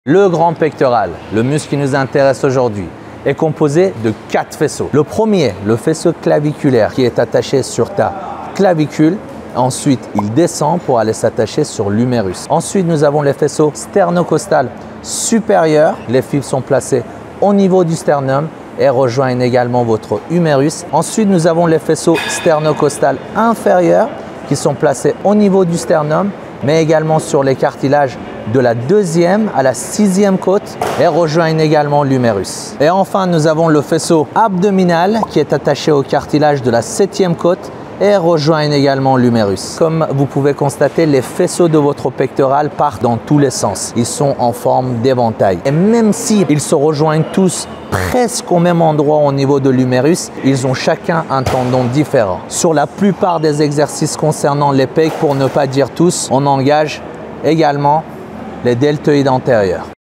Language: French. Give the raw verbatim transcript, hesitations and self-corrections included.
Le grand pectoral, le muscle qui nous intéresse aujourd'hui, est composé de quatre faisceaux. Le premier, le faisceau claviculaire qui est attaché sur ta clavicule. Ensuite, il descend pour aller s'attacher sur l'humérus. Ensuite, nous avons les faisceaux sternocostal supérieurs. Les fibres sont placées au niveau du sternum et rejoignent également votre humérus. Ensuite, nous avons les faisceaux sternocostal inférieurs qui sont placés au niveau du sternum, mais également sur les cartilages de la deuxième à la sixième côte et rejoignent également l'humérus. Et enfin, nous avons le faisceau abdominal qui est attaché au cartilage de la septième côte et rejoignent également l'humérus. Comme vous pouvez constater, les faisceaux de votre pectoral partent dans tous les sens. Ils sont en forme d'éventail. Et même s'ils se rejoignent tous presque au même endroit au niveau de l'humérus, ils ont chacun un tendon différent. Sur la plupart des exercices concernant les pecs, pour ne pas dire tous, on engage également les deltoïdes antérieurs.